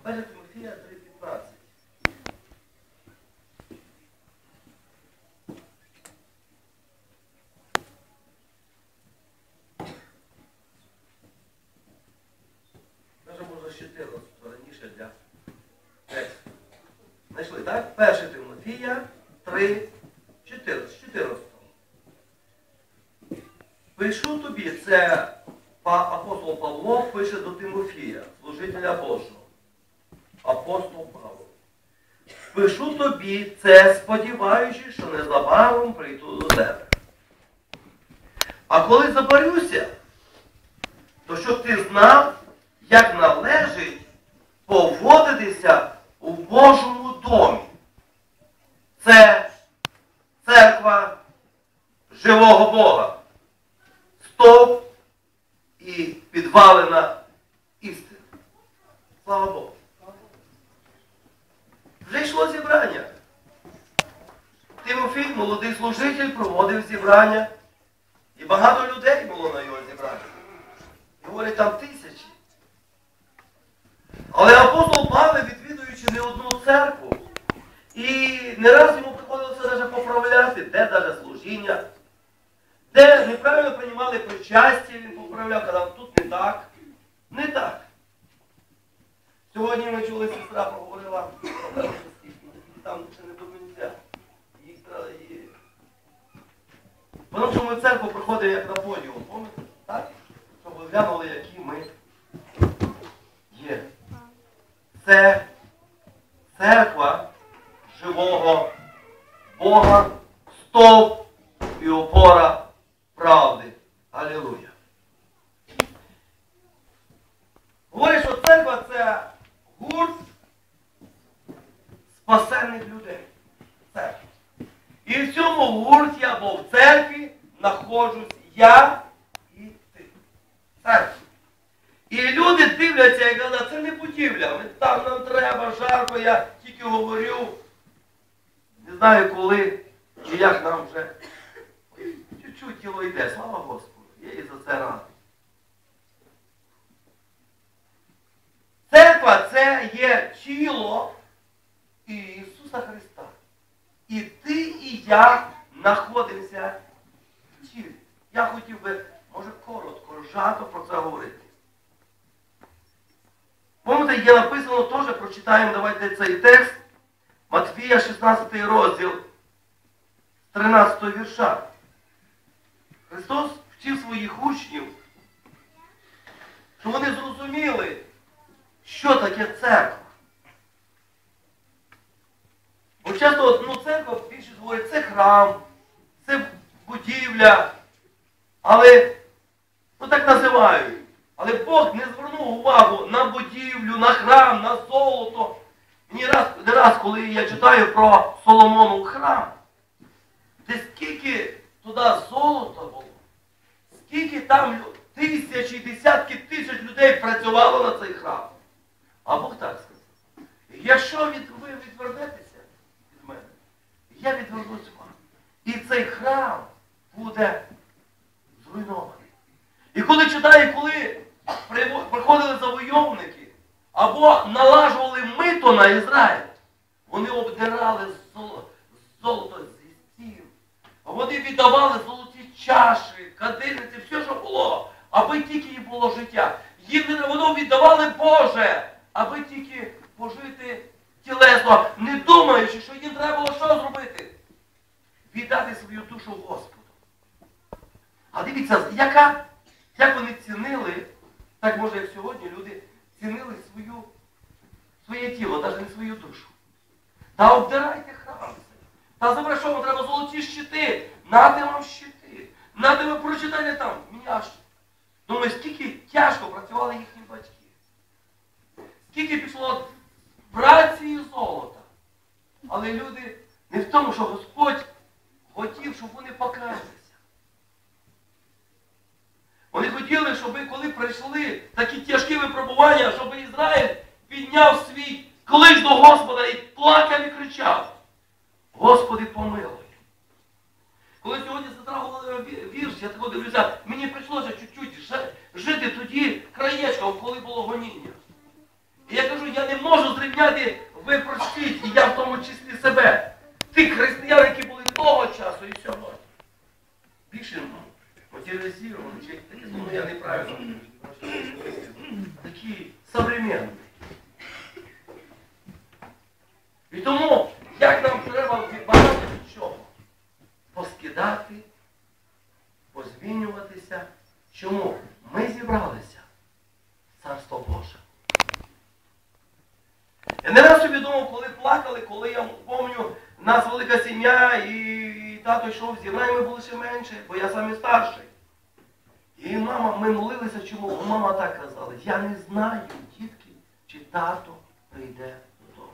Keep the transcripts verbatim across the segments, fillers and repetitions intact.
Перша Тимофія три п'ятнадцять. Даже можна з чотирнадцятого раніше для тексту. Знайшли, так? Перша Тимофія три чотирнадцять. чотирнадцятого. Пишу тобі, це апостол Павло пише до Тимофія, служителя Божого. Апостол Павло. Пишу тобі це, сподіваючись, що незабаром прийду до тебе. А коли забарюся, то щоб ти знав, як належить поводитися у Божому домі. Це церква живого Бога. Стовп і підвалина істини. Слава Богу. Вже йшло зібрання. Тимофій, молодий служитель, проводив зібрання. І багато людей було на його зібранні. І говорять, там тисячі. Але апостол Павло, відвідуючи не одну церкву, і не раз йому приходилося навіть поправляти, де навіть служіння, де неправильно приймали причастя, він поправляв, казав, тут не так, не так. Сьогодні ми чули, сестра проговорила, там ще не до кінця. Тому що ми в церкву приходимо як на подіум, пам'ятаєте? Так? Щоб ви глянули, які ми є. Це церква живого Бога, стовп і опора правди. Алілуя. Говорить, що церква – це гурт спасенних людей. Церква. І в цьому гурті або в церкві знаходжусь я і ти. Церква. І люди дивляться і кажуть, це не будівля, там нам треба, жарко, я тільки говорю. Не знаю коли і як нам вже. Чуть-чуть тіло йде, слава Господу. Я і за це радий. Церква – це є тіло Ісуса Христа. І ти, і я знаходимося в тілі. Я хотів би, може, коротко, жато про це говорити. Пам'ятаєте, є написано теж, прочитаємо, давайте цей текст, Матвія, шістнадцятий розділ, тринадцятого вірша. Христос вчив своїх учнів, щоб вони зрозуміли, що таке церква. Бо часто одну церкву більшість говорить, це храм, це будівля, але, ну так називають. Але Бог не звернув увагу на будівлю, на храм, на золото. Мені раз, не раз, коли я читаю про Соломонов храм, де скільки туди золота було, скільки там тисячі, десятки тисяч людей працювало на цей храм. А Бог так сказав. Якщо від, ви відвернетеся від мене, я відвернусь вам. І цей храм буде зруйнований. І коли читаю, коли приходили завойовники, або налажували мито на Ізраїль, вони обдирали золото зі стін, вони віддавали золоті чаші, кадильниці, все, що було, аби тільки їм було життя. Їм воно віддавали Боже, аби тільки пожити тілесно, не думаючи, що їм треба було що зробити? Віддати свою душу Господу. А дивіться, яка, як вони цінили, так може як сьогодні люди цінили свою, своє тіло, навіть не свою душу. Та обдирайте храм. Та забре, що вам треба золоті щити. Нате вам щити. Нате ви прочитайте там. Мені аж. Думаю, скільки тяжко працювали їхні батьки. Скільки пішло праці і золота. Але люди не в тому, що Господь хотів, щоб вони покаялися. Вони хотіли, щоб коли прийшли такі тяжкі випробування, щоб Ізраїль підняв свій клич до Господа і плакав і кричав: Господи, помилуй. Коли сьогодні сестра говорила вірш, я так дивлюся, мені прийшлося чуть-чуть жити тоді краєчком, коли було гоніння. І я кажу, я не можу зрівняти, ви простіть, і я в тому числі себе. Тих християн, які були того часу і сьогодні. Більше матеріалізовані, чи такі слово я неправильно. Такі современні. І тому, як нам треба багато чого? Поскидати, позмінюватися. Чому? Ми зібралися в Царство Боже. Я не раз собі думав, коли плакали, коли я пам'ятаю, у нас велика сім'я, і тато йшов зі мною, ми були ще менше, бо я самий старший. І мама, ми молилися, чому? Мама так казала, я не знаю, дітки, чи тато прийде додому.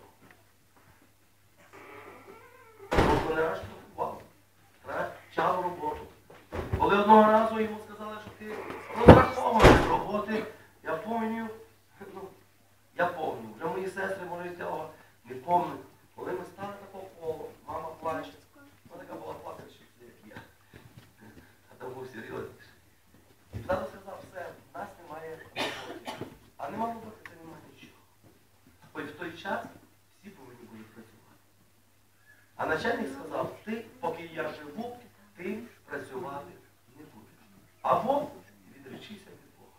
Бо не раз штрафував, вчав роботу. Коли одного разу йому сказали, що ти розрахований роботи, я пам'ятаю, ну, я пам'ятаю, вже мої сестри, може, цього не пам'ятаю. Коли ми стали такого коло, мама плаче. Вона така була плакачка, як я. А там був серйозний. І тато сказав, все, в нас немає роботи. А нема роботи, це немає нічого. Ось в той час всі повинні були працювати. А начальник сказав, ти, поки я живу, ти працювати не будеш. Або відречися від Бога.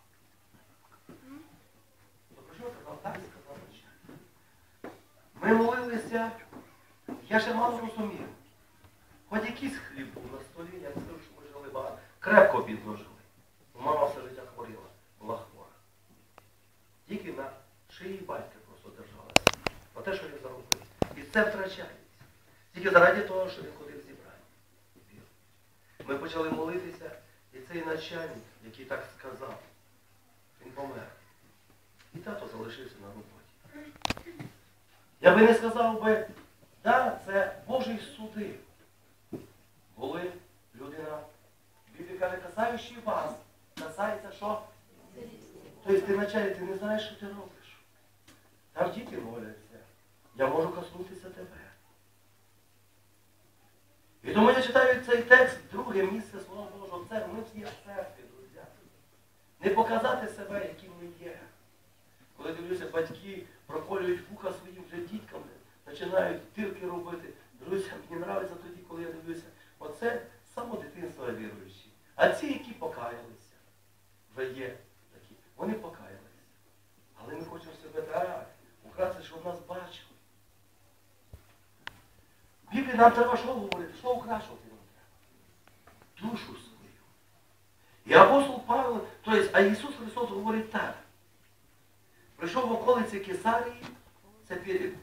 То про що казав? Так сказав начальник. Ми молилися, я ще мало розумів. Хоч якийсь хліб був на столі, я не скажу, що ми жили багато. Крепко бідно жили. Мама все життя хворіла, була хвора. Тільки на шиї батька просто держалася. Про те, що він заробив. І це втрачається. Тільки заради того, що він ходив зібрання. Ми почали молитися, і цей начальник, який так сказав, він помер. І тато залишився на роботі. Я би не сказав би, да, це Божий суди. Коли людина, Біблія каже, касаючи вас, касається що? Тобто ти начальник, ти не знаєш, що ти робиш. Там діти моляться. Я можу коснутися тебе. І тому я читаю цей текст, друге місце Слова Божого. Це ми всі в церкві, друзі. Не показати себе, яким ми є. Коли дивлюся, батьки проколюють вуха своїм вже діткам, починають тирки робити. Друзі, мені подобається тоді, коли я дивлюся, оце само дитинство віруючі. А ці, які покаялися, вже є такі, вони покаялися. Але ми хочемо себе так, украсти, щоб нас бачили. В Біблії нам треба що говорити? Що украшувати нам треба? Душу свою. І апостол Павло, тобто, а Ісус Христос говорить так. Прийшов в околиці Кесарії, це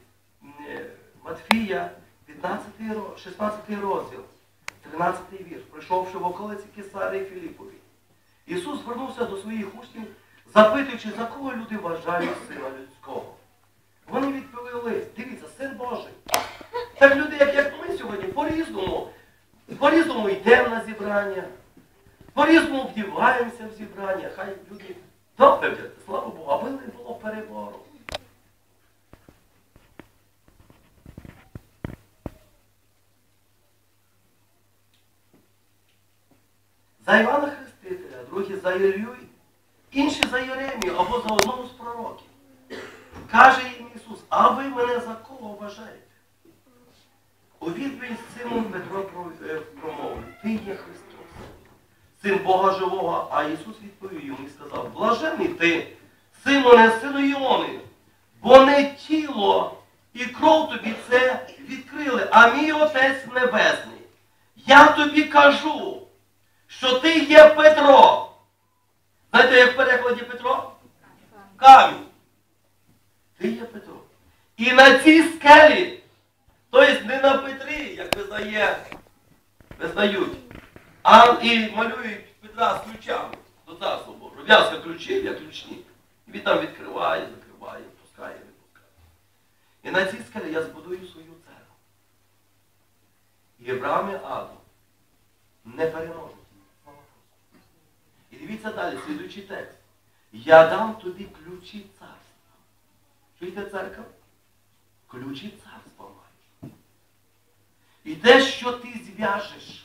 Матфія, п'ятнадцятий, шістнадцятий розділ, тринадцятий вірш. Прийшовши в околиці Кесарії Філіпові. Ісус звернувся до своїх учнів, запитуючи, за кого люди вважають Сина Людського. Вони відповіли, дивіться, Син Божий. Так люди, як, як ми сьогодні, по-різному, по-різному йдемо на зібрання, по-різному вдіваємося в зібрання. Хай люди добре, слава Богу, аби не було перебору. За Івана Хрестителя, другі за Іллю, інші за Єремію або за одного з пророків. Каже їм Ісус, а ви мене за кого вважаєте? У відповідь Симон Петро промовив, ти є Христос, Син Бога живого. А Ісус відповів йому і сказав, блажений ти, Симоне, сину Іони, бо не тіло і кров тобі це відкрили, а мій Отець Небесний. Я тобі кажу, що ти є Петро. Знаєте, як в перекладі Петро? Камінь. Ти є Петро. І на цій скелі, тобто не на Петрі, як визнає, визнають, а і малюють Петра з ключами до Царства Божого. В'язка ключів, як ключник. Він там відкриває, закриває, пускає, відпускає. І на цій скелі я збудую свою церкву. І брами аду не переможуть. І дивіться далі, слідуючий текст. Я дам тобі ключі царства. Чуєте, церква? Ключі царства маєш. І те, що ти зв'яжеш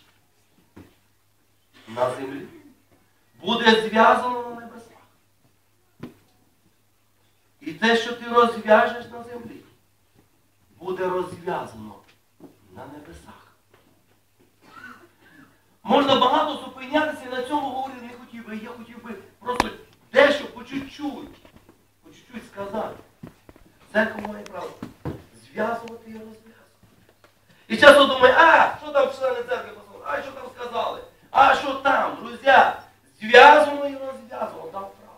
на землі, буде зв'язано на небесах. І те, те, що ти розв'яжеш на землі, буде розв'язано на небесах. Можна багато зупинятися і на цьому говорити не хотів би. Я хотів би просто дещо по чуть-чуть, по чуть-чуть сказати. Церква має право зв'язувати і розв'язувати. І часто думаю, а, що там члени церкви послали, а що там сказали, а що там, друзі, зв'язано і розв'язано, там право.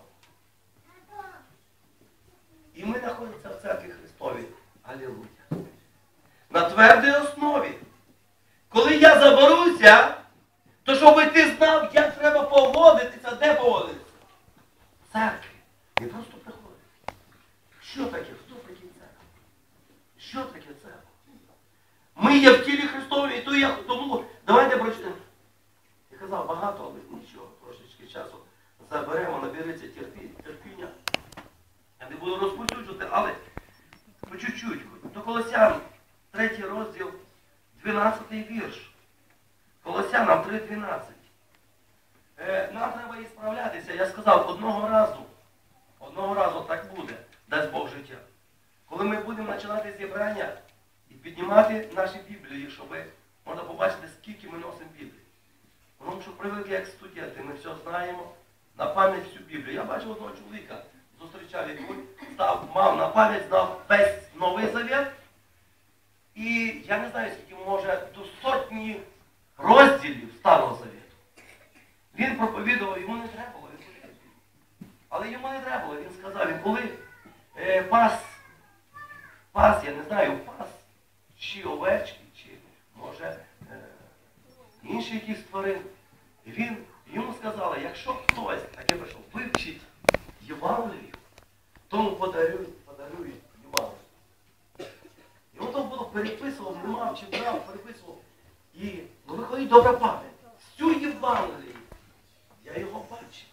І ми знаходимося в церкві Христовій. Алілуя. На твердій основі. Коли я заберуся, то щоб ти знав, як треба поводитися, де поводитися. В церкві. Не просто приходити. Що таке? Хто такий церква? Що таке церква? Ми є в тілі Христові, і то я, тому давайте прочитаємо. Я казав багато, але нічого, трошечки часу заберемо, набереться терпіння. Я не буду розповсюджувати, але по чуть-чуть. До Колосян, третій розділ, дванадцятий вірш. Колосянам три дванадцять. Е, нам треба і справлятися. Я сказав, одного разу, одного разу так буде, дасть Бог життя. Коли ми будемо починати зібрання і піднімати наші Біблії, щоб можна побачити, скільки ми носимо Біблії. Тому що привикли як студенти, ми все знаємо, на пам'ять всю Біблію. Я бачив одного чоловіка, зустрічав, який став, мав на пам'ять, знав весь Новий Завет. І я не знаю, скільки може до сотні розділів Старого Завіту. Він проповідував, йому не треба було, він служив. Але йому не треба було, він сказав, він коли е, пас, пас, я не знаю, пас, чи овечки, чи, може, е, інші якісь тварин. І він, йому сказали, якщо хтось, таке прийшов, вивчить Євангелію, тому подарують, подарують Євангелію. І от він було переписував, не мав чи брав, переписував. І ну, виходить добра пам'ять. Всю Євангелію я його бачив.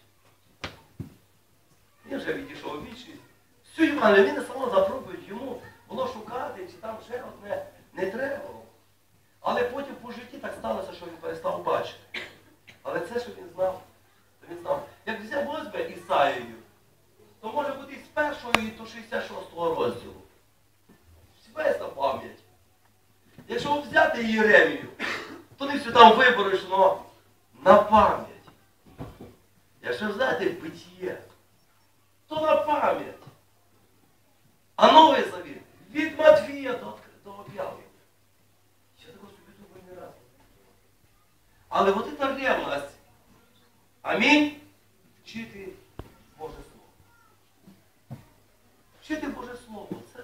Я вже відійшов у вічність. Всю Євангелію, він не само за проповідь, йому було шукати, чи там ще одне не треба. Але потім по житті так сталося, що він перестав бачити. Але це, що він знав, то він знав. Як взяв возьме Ісаїю, то може бути з першого до шістдесят шостого розділу. Весь на пам'ять. Якщо взяти Єремію, то не все там вибереш, але на пам'ять. Якщо взяти Битіє, то на пам'ять. А Новий Завіт від Матвія до, до об'явлення. Я такого собі думаю не раз. Але от ця ревність. Амінь. Вчити Боже Слово. Вчити Боже Слово. Це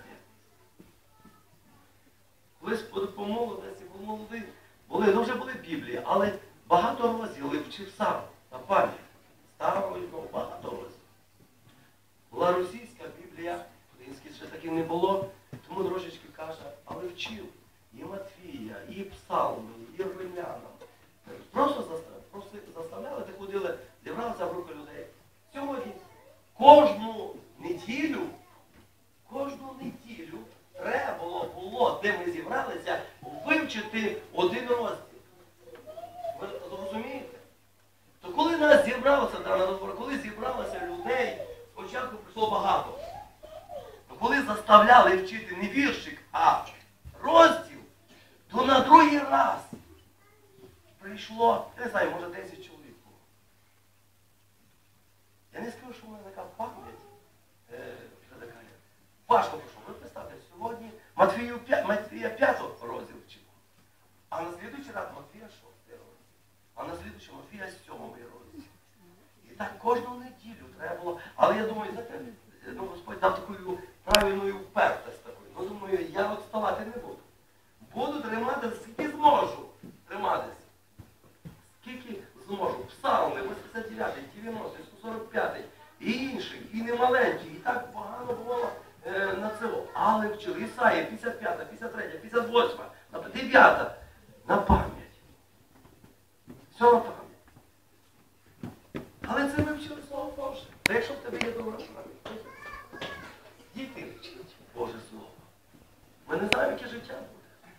колись по молодості, по молодих, були, ну вже були Біблії, але багато розділів вчив сам, на пам'ять. Старого і нового, багато розділів. Була російська Біблія, української ще таких не було, тому трошечки каже, але вчив і Матвія, і Псалми, і Римлянам. Просто заставляли, просто заставляли, ти ходили, зібралися в руки людей. Сьогодні кожну неділю, кожну неділю треба було, було, де ми зібралися, вивчити один розділ. Ви розумієте? То коли нас зібралося, дана розбора, коли зібралося людей, спочатку прийшло багато. То коли заставляли вчити не віршик, а розділ, то на другий раз прийшло, я не знаю, може десять чоловік було. Я не скажу, що в мене така пам'ять, е, така, важко прийшло. Ви представте, сьогодні Матвію, Матвія п'ятого розділ вчив. А на слідуючий раз Матвія шостий розділ. А на слідуючий Матвія сьомий розділ. І так кожну неділю треба було. Але я думаю, знаєте, ну, Господь дав таку правильну впертость таку. Ну, думаю, я от вставати не буду. Буду триматися, скільки зможу триматися. Скільки зможу. Псалми, вісімдесят дев'ятий, дев'яностий, сто сорок п'ятий, і інший, і немаленький. І так погано було е, на цього. Але вчив. Ісаїя, п'ятдесят п'ята, п'ятдесят третя, п'ятдесят восьма, дев'ята. На пам'ять. Все на пам'ять. Але це ми вчили Слово Боже. Та якщо в тебе є добра пам'ять, діти вчить Боже Слово. Ми не знаємо, яке життя буде.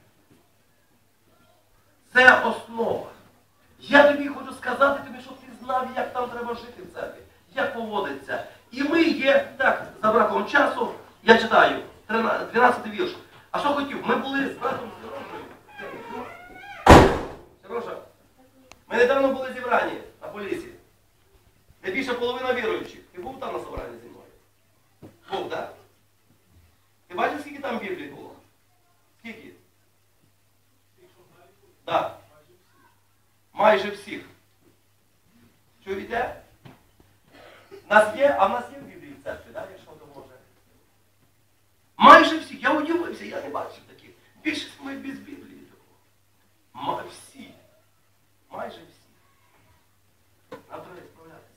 Це основа. Я тобі хочу сказати тобі, щоб ти знав, як там треба жити в церкві, як поводиться. І ми є, так, за браком часу, Я читаю, дванадцятий вірш. А що хотів? Ми були з братом Сережею. Сережа, ми недавно були зібрані на Полісі. Не більше половина віруючих. Ти був там на собранні зі мною? Був, так? Ти бачив, скільки там Біблій було? Скільки? Так. Майже всіх. Чуєте? Нас є, а в нас є в Біблії в церкві, так, якщо допоможе? Майже всіх. Я удивився, я не бачив таких. Більшість ми без Біблії такого. Ма всі. Майже всі. Нам треба справлятися.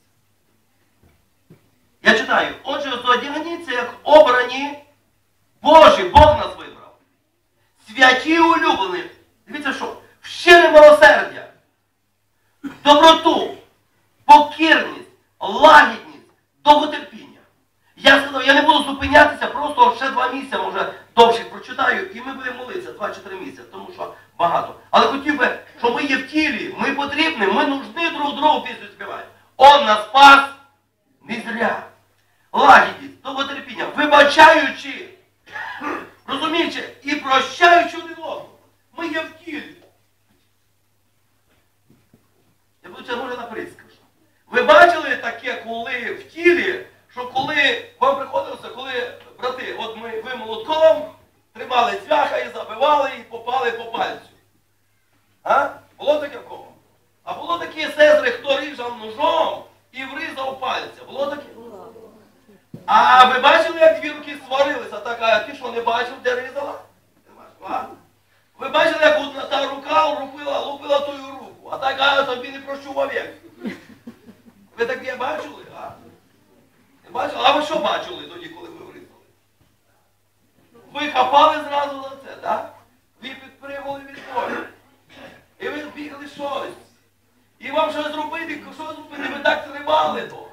Я читаю. Отже, зодягніться, як обрані Божі, Бог нас вибрав. Святі улюблені. Дивіться що? В щире милосердя, доброту, покірність, лагідність, довготерпіння. Я сказав, я не буду зупинятися, просто ще два місяці, може, довше прочитаю, і ми будемо молитися два-чотири місяці, тому що багато. Але хотів би, що ми є в тілі, ми потрібні, ми нужні друг другу пісню співаємо. Он нас спас не зря. Лагідність, довготерпіння, вибачаючи, розуміючи, і прощаючи один одного. Ми є в тілі. Я буду це може наперед скажу. Ви бачили таке, коли в тілі, що коли вам приходилося, коли, брати, от ми, ви молотком тримали цвяха і забивали, і попали по пальцю. А? Було таке в кого? А було такі сестри, хто ріжав ножом і врізав пальця. Було таке? А ви бачили, як дві руки сварилися? Так, а ти що, не бачив, де різала? А? Ви бачили, як одна та рука лупила, лупила тою руку, а так, а тобі не прощу вовек. Ви таке бачили? А? Не бачили? А ви що бачили тоді, коли ви врізали? Ви хапали зразу за це, так? Ви підпригали від болі. І ви бігли щось. І вам щось зробити, що зробити, ви так тримали то.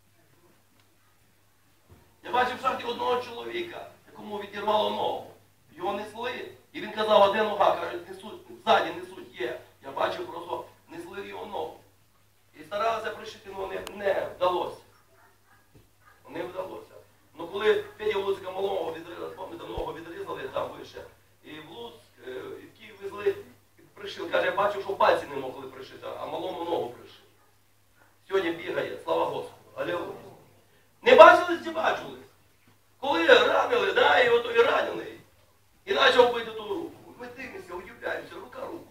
Я бачив в шахті одного чоловіка, якому відірвало ногу. Його несли. І він казав, а де нога? Кажуть, несуть, ззаді несуть є. Я бачив, просто несли його ногу. І старалися пришити, але не, не вдалося. Не вдалося. Ну коли Федя Луцька малого відрізали, пам'ятаю, ногу відрізали там вище, і в Луцьк, і в Київ везли, і пришили. Каже, я бачив, що пальці не могли пришити, а малому ногу пришили. Сьогодні бігає, слава Господу. Алілуя. Не бачили чи бачили? Коли ранили, да, і ото і ранений, і почав бити ту руку. Ми дивимося, удивляємося, рука руку.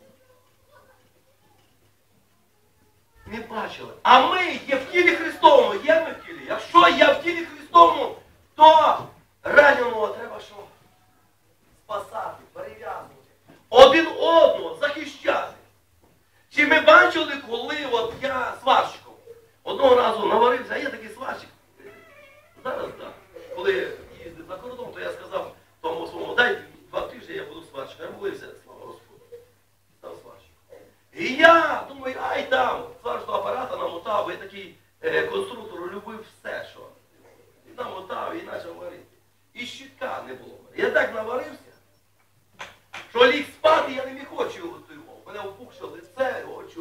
Не бачили. А ми є в тілі Христовому, є ми в тілі. Якщо я в тілі Христовому, то раненого треба що? Спасати, перев'язувати. Один одного захищати. Чи ми бачили, коли от я сварщиком одного разу наварився, а є такий сварщик. Зараз так. Коли їздив за кордон, то я сказав тому своєму, дай два тижні я буду сварщиком. Я молився, слава Господу. Став сварщиком. І я думаю, ай там, сварщого апарата намотав, і такий е, конструктор любив все, що. І намотав, і почав варити. І щитка не було. Я так наварився, що ліг спати, я не міг очі його. Мене опухше лице, очі.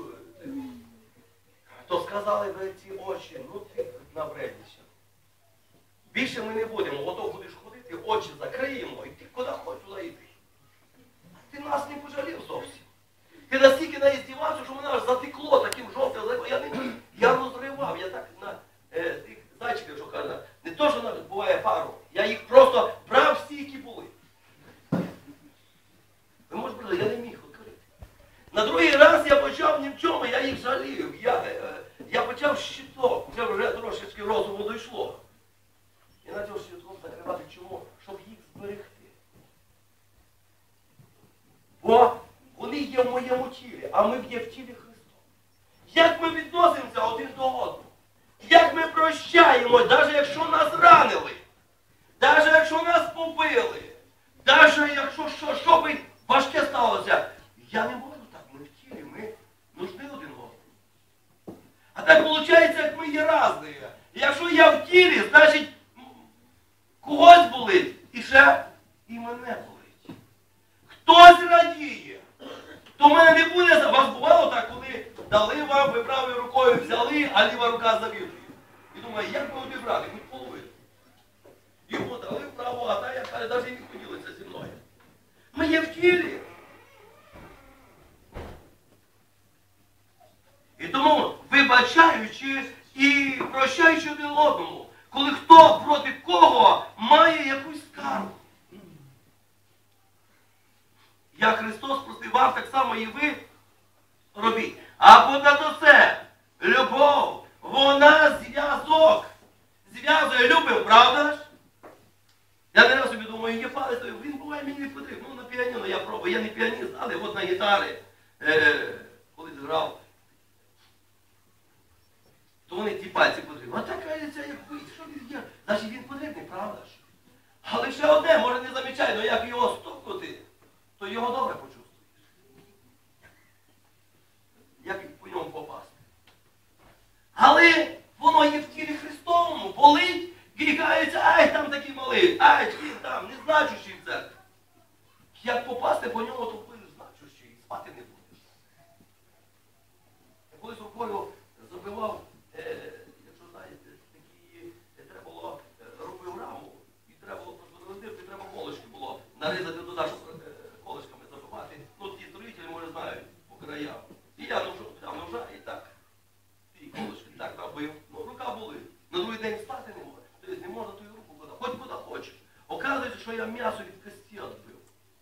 То сказали, ви ці очі, ну ти навредніше. Більше ми не будемо, ото будеш ходити, очі закриємо, і ти куди хочеш туди йти. Ти нас не пожалів зовсім. Ти настільки наїздівався, що мене аж затекло таким жовтим, я не міг, я розривав, я так на е, тих зайчиків, що кажуть, не то, що навіть буває пару, я їх просто брав всі, які були. Ви можете сказати, я не міг відкрити. На другий раз я почав ні в чому, я їх жалів, я, е, я почав щиток, це вже трошечки розуму дійшло. Я почав щитком закривати чому? Щоб їх зберегти. Бо вони є в моєму тілі, а ми є в тілі Христа. Як ми відносимося один до одного? Як ми прощаємо, навіть якщо нас ранили, навіть якщо нас побили, навіть якщо що, що би важке сталося, я не можу так, ми в тілі, ми нужны один одному. А так виходить, як ми є різні. Якщо я в тілі, значить когось болить, і ще і мене болить. Хтось радіє. То в мене не буде, вас бувало так, коли дали вам, ви правою рукою взяли, а ліва рука завідує. І думаю, як ви обібрали, хоч половину. Йому дали вправо, а та я каже, навіть не поділиться зі мною. Ми є в тілі. І тому, вибачаючи і прощаючи один одному, коли хто проти кого має якусь скаргу. Як Христос простив вам, так само і ви робіть. А понад усе, любов, вона зв'язок. Зв'язує, любив, правда ж? Я не раз собі думаю, є палець, він буває мені не потрібен. Ну, на піаніно я пробую, я не піаніст, але от на гітарі, е, колись грав, то вони ті пальці потрібні. А так кажеться, як бить, що він є? Значить він потрібний, правда ж? Але ще одне, може не замічай, але як його стукнути, то його добре почувствуєш. Як по ньому попасти. Але воно є в тілі Христовому, болить, і кажеться, ай, там такий малий, ай, він там, не значущий в церкві. Як попасти по ньому, то будеш значущий, і спати не будеш. Я колись рукою забивав, е, якщо знаєте, такі, е, треба було, е, робив раму, і треба було просто і треба колишки було нарізати туди, щоб е, колишками забивати. Ну, ті строїтелі, може, знають, по краям. І я ножу, взяв ножа і так, і колишки так робив. Ну, рука болить. На другий день встати не може. Тобто не можна ту руку куди, хоч куди хочеш. Оказується, що я м'ясо від кості відбив.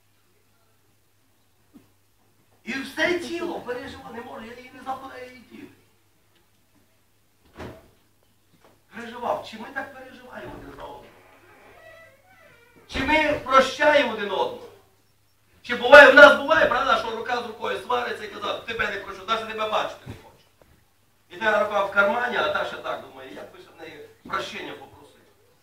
І все тіло переживає, не може, я її не заплаю її тіло. Переживав. Чи ми так переживаємо один за одного? Чи ми прощаємо один одного? Чи буває, в нас буває, правда, що рука з рукою свариться і казав, тебе не прошу, навіть тебе бачити не хочу. І та рука в кармані, а та ще так думає, як би ще в неї прощення попросити.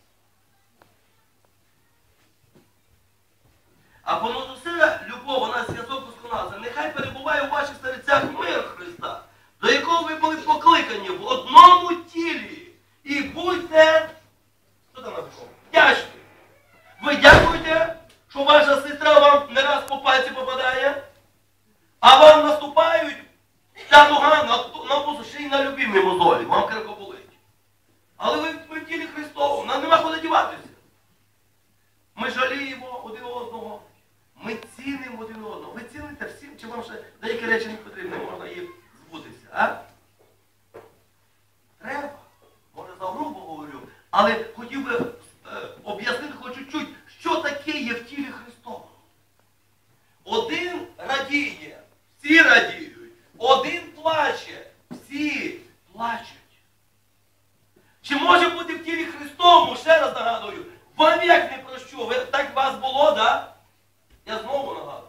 А понад усе любов, вона зв'язок досконалий. Нехай перебуває у ваших серцях мир Христа, до якого ви були покликані в одному тілі. І будьте, що там написано? Вдячні. Ви дякуєте, що ваша сестра вам не раз по пальці попадає, а вам наступають ця нога на ще й на любимі мозолі, вам крепко болить. Але ви, ви в тілі Христовому, нам нема куди діватися. Ми жаліємо один одного, ми цінимо один одного. Ви ціните всім, чи вам ще деякі речі не потрібні, можна їх збутися, а? Треба. Може, за грубо говорю, але хотів би е, об'яснити хоч чуть-чуть, що таке є в тілі Христовому. Один радіє, всі радіють. Один плаче, всі плачуть. Чи може бути в тілі Христовому, ще раз нагадую, вам як не прощу, ви, так у вас було, да? Я знову нагадую.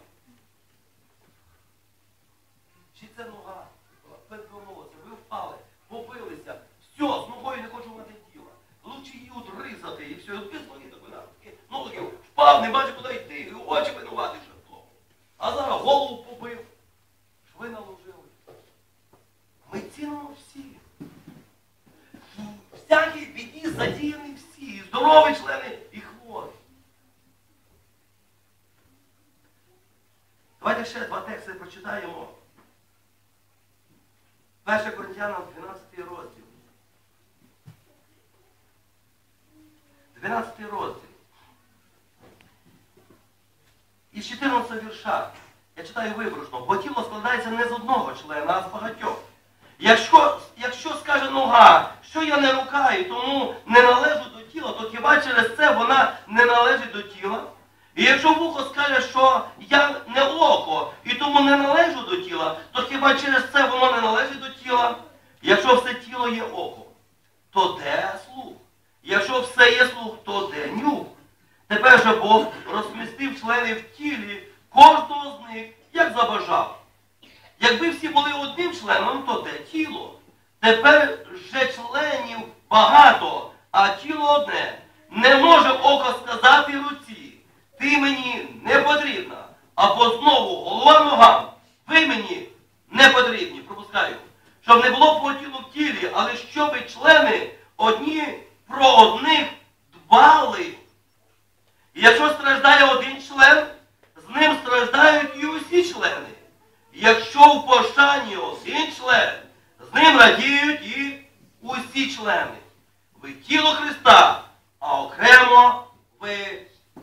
Чи це нога? Перевернулася, ви впали, побилися, все, з ногою не хочу мати тіла. Лучше її от ризати і все, от ноги такі, ноги, впав, не бачу куди йти, і очі винувати ще в тому. А зараз голову побив, шви наложили. Ми цінимо всі. В всякій біді задіяні всі, здорові члени і хворі. Давайте ще два тексти прочитаємо. Перше Коринтянам, дванадцятий розділ. дванадцятий розділ. І з чотирнадцятого вірша. Я читаю виборочно. Бо тіло складається не з одного члена, а з багатьох. Якщо, якщо скаже нога, що я не рука і тому не належу до тіла, то хіба через це вона не належить до тіла? І якщо вухо скаже, що я не око і тому не належу до тіла, то хіба через це воно не належить до тіла? Якщо все тіло є око, то де слух? Якщо все є слух, то де нюх? Тепер же Бог розмістив члени в тілі кожного з них, як забажав. Якби всі були одним членом, то де тіло? Тепер же членів багато, а тіло одне. Не може око сказати руці, ти мені не потрібна, або знову голова ногам, ви мені не потрібні, пропускаю. Щоб не було по тілу в тілі, але щоб члени одні про одних дбали. І якщо страждає один член, з ним страждають і усі члени. Якщо в пошані один член, з ним радіють і усі члени. Ви тіло Христа, а окремо ви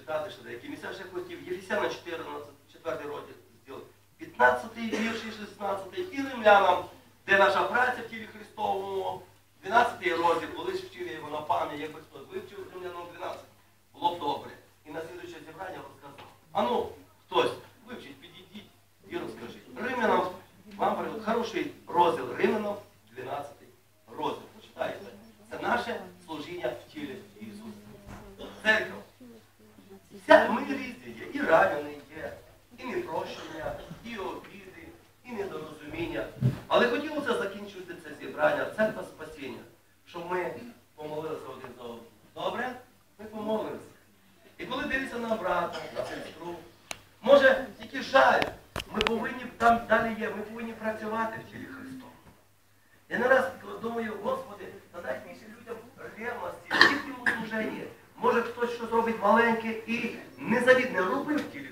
читати ще деякі місця, ще хотів Єфесянам четвертий розділ, п'ятнадцятий вірш і шістнадцятий, і Римлянам, де наша праця в тілі Христовому, дванадцятий розділ, коли ж вчили його на пам'ять, якби хтось вивчив Римлянам дванадцять, було б добре. І на слідуюче зібрання розказав. А ну, хтось, вивчіть, підійдіть і розкажіть. Римлянам, вам приводить хороший розділ, Римлянам дванадцятий розділ. Почитайте. Це наше служіння в тілі Ісуса. Церква. Вся, ми різні є. І ранений є, і непрощення, і обіди, і недорозуміння. Але хотілося закінчити це зібрання, церква спасіння, щоб ми помолилися один за одним. Добре? Ми помолилися. І коли дивишся на брата, на сестру, може тільки жаль, ми повинні, там далі є, ми повинні працювати в тілі Христовому. Я не раз думаю, Господи, надай більше людям ревності, в їхньому служенні. Може хтось щось робить маленьке і незавідне робив в тілі